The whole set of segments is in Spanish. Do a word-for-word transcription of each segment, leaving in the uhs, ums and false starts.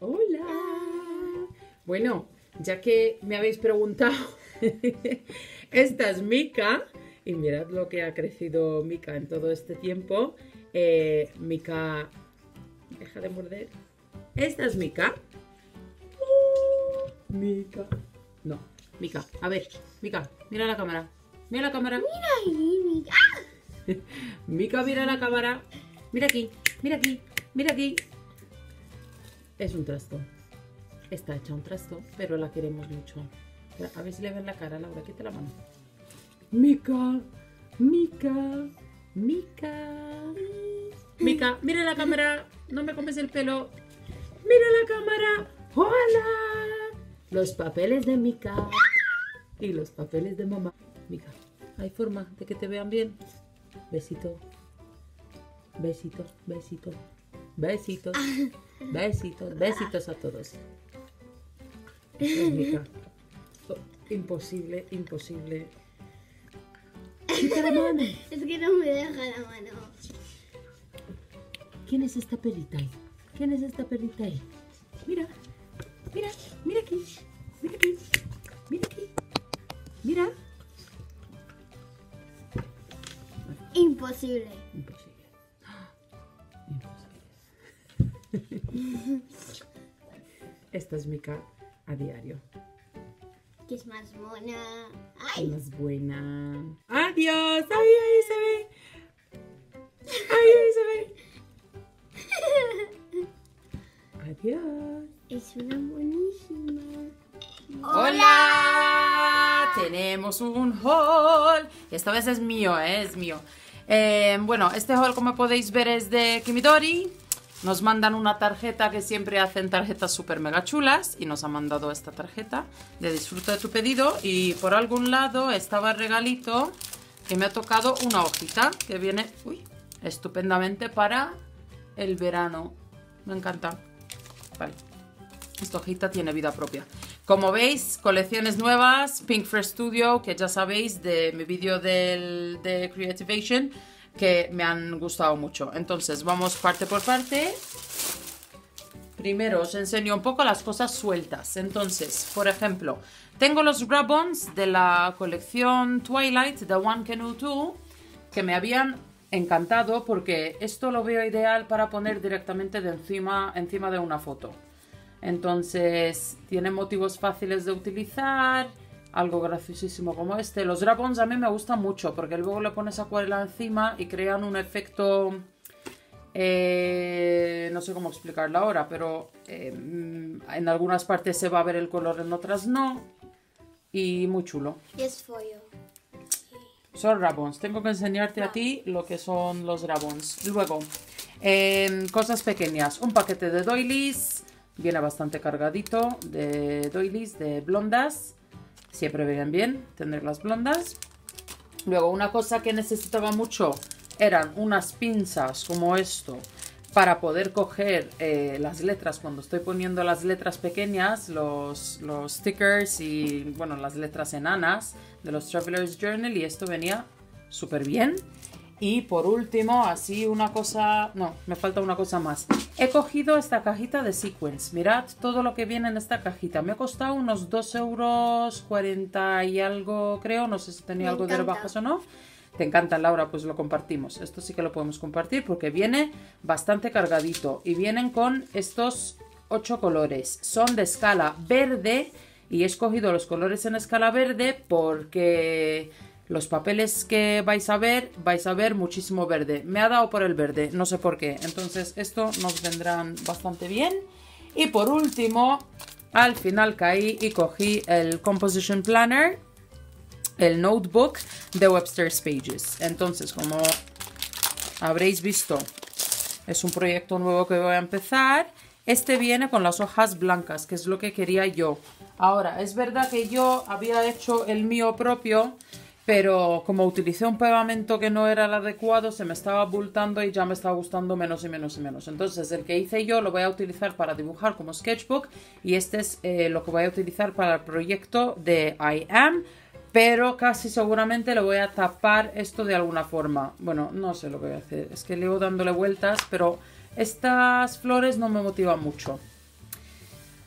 Hola. Bueno, ya que me habéis preguntado, esta es Mika. Y mirad lo que ha crecido Mika en todo este tiempo. Eh, Mika, deja de morder. Esta es Mika. Oh, Mika. No, Mika. A ver, Mika, mira la cámara. Mira la cámara. Mira ahí, Mika. Mika, mira la cámara. Mira aquí, mira aquí, mira aquí. Es un trasto. Está hecha un trasto, pero la queremos mucho. A ver si le ven la cara, Laura, quita la mano. Mika, Mika, Mika. Mika, mira la cámara. No me comes el pelo. Mira la cámara. ¡Hola! Los papeles de Mika y los papeles de mamá. Mika, ¿hay forma de que te vean bien? Besito. Besito, besito. Besitos. Besitos, besitos a todos. Esta es Mika. Oh, imposible, imposible. Quita la mano. Es que no me deja la mano. ¿Quién es esta perrita ahí? ¿Quién es esta perrita ahí? Mira, mira, mira aquí, mira aquí, mira aquí, mira. Imposible. Imposible. Imposible. Esta es Mika a diario. Que es más mona. Es Ay. más buena. ¡Adiós! ¡Ay, ahí se ve! ¡Ay, ahí se ve! ¡Adiós! Es una buenísima. ¡Hola! Tenemos un haul. Esta vez es mío, ¿eh? Es mío. Eh, bueno, este haul, como podéis ver, es de Kimidori. Nos mandan una tarjeta, que siempre hacen tarjetas súper mega chulas, y nos ha mandado esta tarjeta de disfruta de tu pedido. Y por algún lado estaba el regalito, que me ha tocado una hojita que viene uy, estupendamente para el verano. Me encanta. Vale. Esta hojita tiene vida propia. Como veis, colecciones nuevas, Pink Fresh Studio, que ya sabéis de mi vídeo del, de Creativation, que me han gustado mucho. Entonces, vamos parte por parte. Primero os enseño un poco las cosas sueltas. Entonces, por ejemplo, tengo los Rub-Ons de la colección Twilight de One Canoe dos, que me habían encantado porque esto lo veo ideal para poner directamente de encima, encima de una foto. Entonces, tiene motivos fáciles de utilizar. Algo graciosísimo como este. Los Rub-Ons a mí me gustan mucho porque luego le pones acuarela encima y crean un efecto... Eh, no sé cómo explicarlo ahora, pero eh, en algunas partes se va a ver el color, en otras no. Y muy chulo. Y es foil. Son Rub-Ons. Tengo que enseñarte a ti lo que son los Rub-Ons. Luego, eh, cosas pequeñas. Un paquete de doilies. Viene bastante cargadito de doilies, de blondas. Siempre vienen bien tener las blondas. Luego, una cosa que necesitaba mucho eran unas pinzas como esto para poder coger eh, las letras cuando estoy poniendo las letras pequeñas, los, los stickers y bueno, las letras enanas de los Traveler's Journal, y esto venía súper bien. Y por último, así una cosa... No, me falta una cosa más. He cogido esta cajita de Sequins. Mirad todo lo que viene en esta cajita. Me ha costado unos dos euros cuarenta y algo, creo. No sé si tenía Me algo de encanta. rebajas o no. Te encanta, Laura, pues lo compartimos. Esto sí que lo podemos compartir porque viene bastante cargadito. Y vienen con estos ocho colores. Son de escala verde. Y he escogido los colores en escala verde porque... los papeles que vais a ver, vais a ver muchísimo verde. Me ha dado por el verde, no sé por qué. Entonces esto nos vendrán bastante bien. Y por último, al final caí y cogí el Composition Planner, el Notebook de Webster's Pages. Entonces, como habréis visto, es un proyecto nuevo que voy a empezar. Este viene con las hojas blancas, que es lo que quería yo. Ahora, es verdad que yo había hecho el mío propio, pero como utilicé un pegamento que no era el adecuado, se me estaba abultando y ya me estaba gustando menos y menos y menos. Entonces el que hice yo lo voy a utilizar para dibujar como sketchbook, y este es eh, lo que voy a utilizar para el proyecto de I Am, pero casi seguramente lo voy a tapar esto de alguna forma. Bueno, no sé lo que voy a hacer, es que llevo dándole vueltas, pero estas flores no me motivan mucho.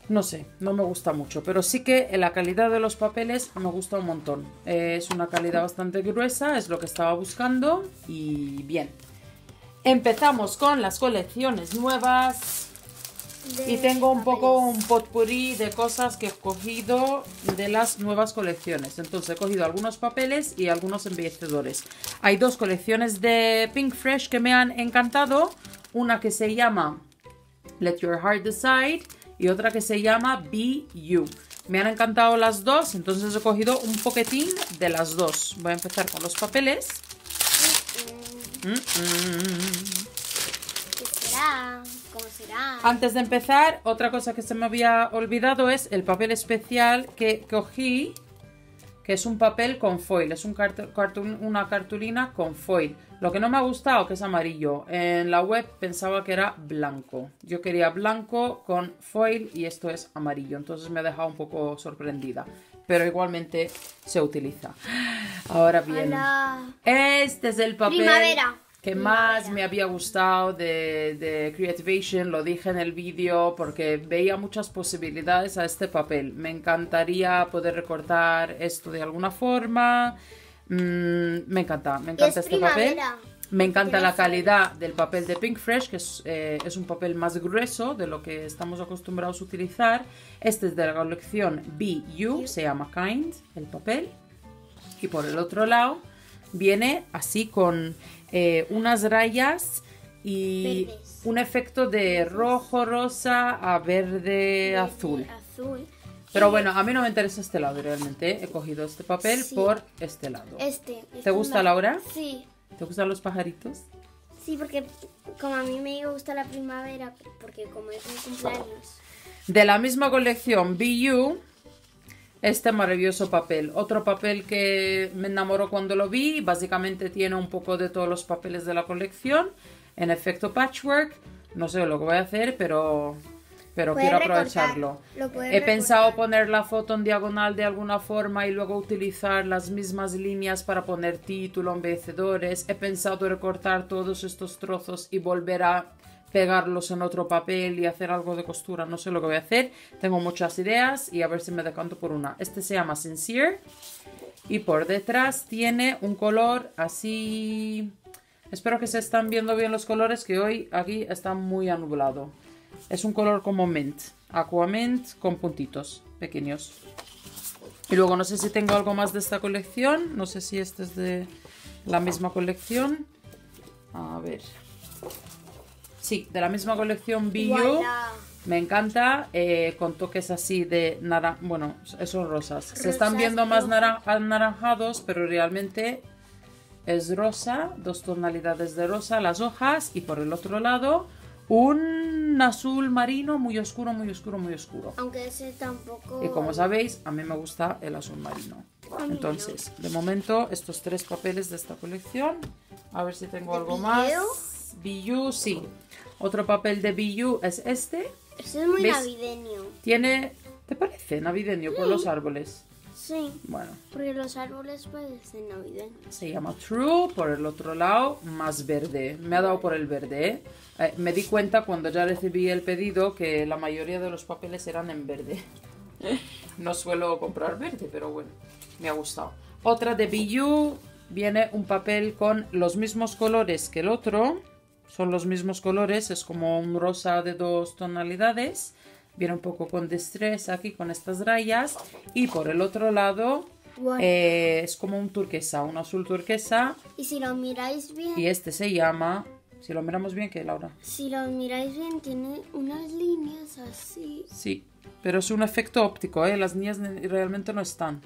No sé, no me gusta mucho, pero sí que la calidad de los papeles me gusta un montón. Eh, es una calidad bastante gruesa, es lo que estaba buscando y bien. Empezamos con las colecciones nuevas De y tengo un poco papeles. un potpourri de cosas que he cogido de las nuevas colecciones. Entonces he cogido algunos papeles y algunos embellecedores. Hay dos colecciones de Pinkfresh que me han encantado. Una que se llama Let Your Heart Decide y otra que se llama Be You. Me han encantado las dos, entonces he cogido un poquitín de las dos. Voy a empezar con los papeles. Mm, Mm, mm. ¿Qué será? ¿Cómo será? Antes de empezar, otra cosa que se me había olvidado es el papel especial que cogí, que es un papel con foil, es un cartu- cartu- una cartulina con foil. Lo que no me ha gustado, que es amarillo. En la web pensaba que era blanco. Yo quería blanco con foil y esto es amarillo. Entonces me ha dejado un poco sorprendida. Pero igualmente se utiliza. Ahora bien, Hola. este es el papel Primavera. que Primavera. más me había gustado de, de Creativation. Lo dije en el vídeo porque veía muchas posibilidades a este papel. Me encantaría poder recortar esto de alguna forma. Mm, me encanta, me encanta Es este papel. primavera. Me encanta Tiene la foil. calidad del papel de Pinkfresh, que es, eh, es un papel más grueso de lo que estamos acostumbrados a utilizar. Este es de la colección Be You, se llama Kind, el papel. Y por el otro lado viene así con eh, unas rayas y Verdes. un efecto de rojo, rosa a verde, azul. Azul. Pero Y bueno, a mí no me interesa este lado realmente. He cogido este papel Sí. por este lado. Este. ¿Te este gusta, me- Laura? Sí. ¿Te gustan los pajaritos? Sí, porque como a mí me gusta la primavera, porque como es mi cumpleaños. De la misma colección Be You, este maravilloso papel. Otro papel que me enamoró cuando lo vi. Básicamente tiene un poco de todos los papeles de la colección. En efecto patchwork. No sé lo que voy a hacer, pero, pero Puedes quiero recortar, aprovecharlo. lo puedes He pensado recortar. poner la foto en diagonal de alguna forma y luego utilizar las mismas líneas para poner título, embellecedores. He pensado recortar todos estos trozos y volver a pegarlos en otro papel y hacer algo de costura. No sé lo que voy a hacer. Tengo muchas ideas y a ver si me decanto por una. Este se llama Sincere y por detrás tiene un color así... Espero que se están viendo bien los colores, que hoy aquí está muy anublado. Es un color como mint, aqua mint con puntitos pequeños. Y luego no sé si tengo algo más de esta colección. No sé si este es de la misma colección. A ver. Sí, de la misma colección Be You. Voilà. Me encanta, eh, con toques así de naranja. Bueno, esos rosas. Se están Rosas, viendo más rojo. naran- anaranjados, pero realmente es rosa. Dos tonalidades de rosa, las hojas. Y por el otro lado, un azul marino muy oscuro, muy oscuro, muy oscuro. Aunque ese tampoco. Y como sabéis, a mí me gusta el azul marino. A mí Entonces, de momento, estos tres papeles de esta colección. A ver si tengo ¿De algo Be más. You? Be You, sí. Otro papel de Be You es este. Ese es muy ¿Ves? navideño. Tiene... ¿Te parece navideño por los árboles? Sí, Bueno, porque los árboles parecen navideños. se llama True. Por el otro lado, más verde. Me ha dado por el verde, ¿eh? Eh, me di cuenta cuando ya recibí el pedido que la mayoría de los papeles eran en verde. No suelo comprar verde, pero bueno, me ha gustado. Otra de Be You, viene un papel con los mismos colores que el otro. Son los mismos colores, es como un rosa de dos tonalidades. Viene un poco con distress aquí, con estas rayas. Y por el otro lado, Guau. eh, es como un turquesa, un azul turquesa. Y si lo miráis bien, Y este se llama... Si lo miramos bien, ¿qué, Laura? si lo miráis bien, tiene unas líneas así. Sí, pero es un efecto óptico, ¿eh? Las niñas realmente no están.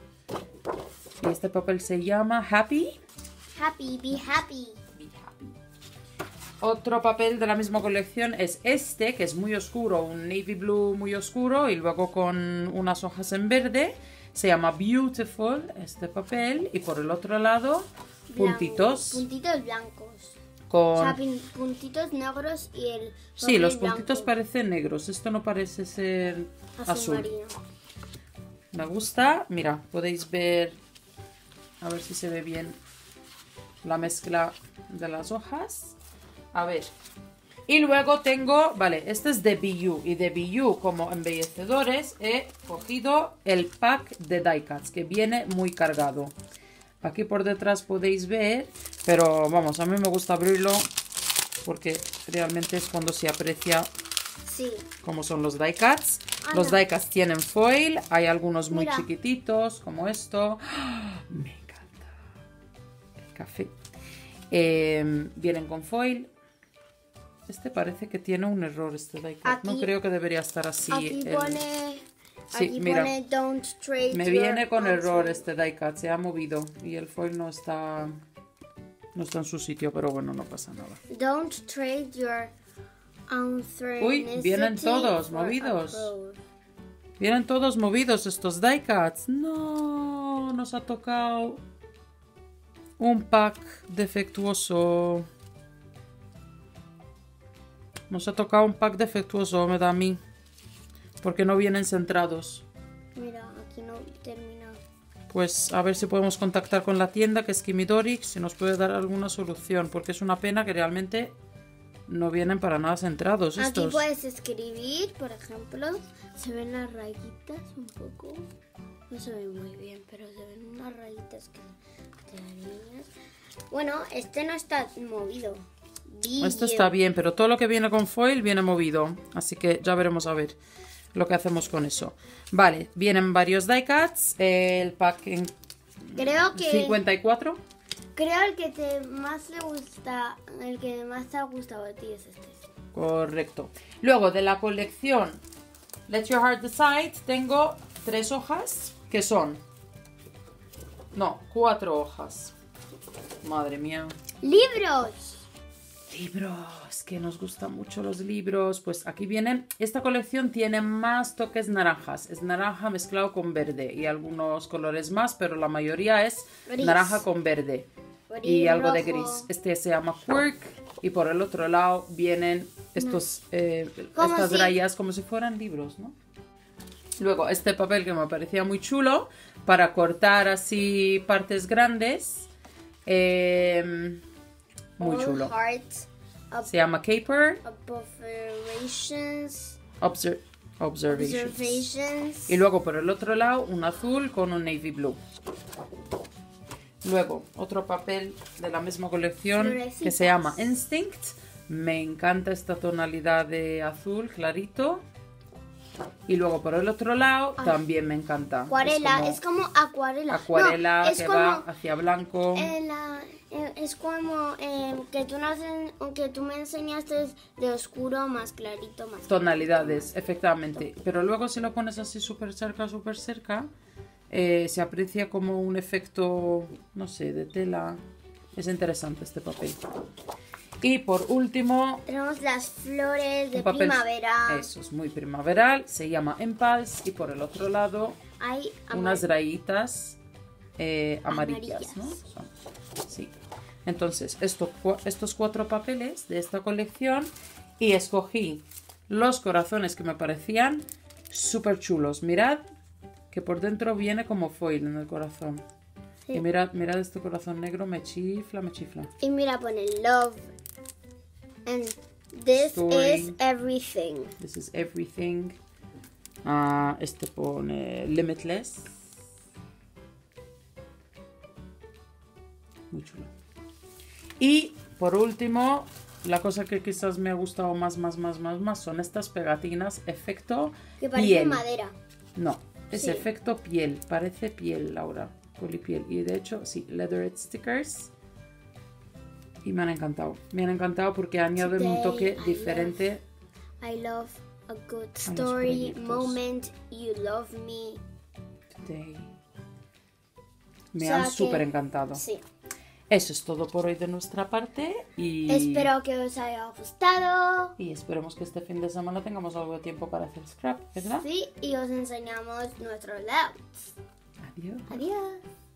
Y este papel se llama Happy. Happy, be happy. Be Happy. Otro papel de la misma colección es este, que es muy oscuro, un navy blue muy oscuro y luego con unas hojas en verde. Se llama Beautiful, este papel. Y por el otro lado, puntitos. Blanco. Puntitos blancos. Con... O sea, pin- puntitos negros y el. Sí, papel los puntitos blanco. parecen negros. Esto no parece ser Azul, azul. marino. Me gusta. Mira, podéis ver... A ver si se ve bien la mezcla de las hojas. A ver, Y luego tengo, vale, este es de B U. Y de B U, como embellecedores, he cogido el pack de die cuts, que viene muy cargado. Aquí por detrás podéis ver, pero vamos, a mí me gusta abrirlo porque realmente es cuando se aprecia Sí. cómo son los die cuts. Ah, Los no. die cuts tienen foil, hay algunos muy Mira. chiquititos, como esto. ¡Ah! Me encanta. El café. Eh, vienen con foil. Este parece que tiene un error, este die cut. Aquí- no creo que debería estar así. Aquí el- pone... Sí, aquí mira. pone don't trade Me your viene con error answer. este die cut, se ha movido y el foil no está no está en su sitio, pero bueno, no pasa nada. Don't trade your Uy, vienen authenticity todos for a movidos. code. Vienen todos movidos estos die cuts. No, nos ha tocado un pack defectuoso. Nos ha tocado un pack defectuoso, me da a mí. Porque no vienen centrados. Mira, aquí no termina. Pues a ver si podemos contactar con la tienda, que es Kimidori, si nos puede dar alguna solución, porque es una pena que realmente no vienen para nada centrados Aquí estos. puedes escribir, por ejemplo. Se ven las rayitas un poco. No se ven muy bien, pero se ven unas rayitas que te darían. Bueno, este no está movido. Este está bien, pero todo lo que viene con foil viene movido, así que ya veremos a ver lo que hacemos con eso. Vale, vienen varios die cuts, el pack en Creo que cincuenta y cuatro. creo el que te más le gusta, el que más te ha gustado a ti es este. Correcto. Luego de la colección Let Your Heart Decide tengo tres hojas que son... No, cuatro hojas. Madre mía. ¡Libros! Libros, que nos gustan mucho los libros. Pues aquí vienen. Esta colección tiene más toques naranjas. Es naranja mezclado con verde y algunos colores más, pero la mayoría es Gris. naranja con verde y Gris, algo de rojo. gris. Este se llama Quirk y por el otro lado vienen estos, eh, Como estas si- rayas como si fueran libros, ¿no? Luego este papel que me parecía muy chulo para cortar así partes grandes. Eh, muy All chulo. Hearts, Se llama Caper Observations. Obser- Observations. Observations. Y luego por el otro lado un azul con un navy blue. Luego otro papel de la misma colección que Florecitas. se llama Instinct. Me encanta esta tonalidad de azul clarito. Y luego por el otro lado Ay. también me encanta. Acuarela, Es como es como acuarela. acuarela No, es que como va hacia blanco. eh, la- eh, es como eh, que tú nos en- que tú me enseñaste de oscuro más clarito más. Tonalidades, efectivamente. Pero luego si lo pones así súper cerca, súper cerca, eh, se aprecia como un efecto, no sé, de tela. Es interesante este papel. Y por último, Tenemos las flores de un papel. primavera. Eso es muy primaveral. Se llama Impulse. Y por el otro lado, Hay unas amar- rayitas eh, amarillas, Amarillas. ¿no? Son- sí. Entonces, esto, cua- estos cuatro papeles de esta colección y escogí los corazones que me parecían súper chulos. Mirad que por dentro viene como foil en el corazón. Sí. Y mirad, mirad este corazón negro, me chifla, me chifla. Y mira, pone love. And this Story. is everything. This is everything. Ah, este pone Limitless. Muy chulo. Y por último, la cosa que quizás me ha gustado más, más, más, más, más son estas pegatinas efecto Que parece piel. madera. No, es Sí. efecto piel. Parece piel, Laura. Polipiel. Y de hecho, sí, leather stickers. Y me han encantado. Me han encantado porque añaden un Today toque I diferente. I love a good story, proyectos. moment, you love me. Today. Me O sea han que- súper encantado. Sí. Eso es todo por hoy de nuestra parte. Y Espero que os haya gustado. Y esperemos que este fin de semana tengamos algo de tiempo para hacer scrap, ¿verdad? Sí, y os enseñamos nuestros layouts. Adiós. Adiós.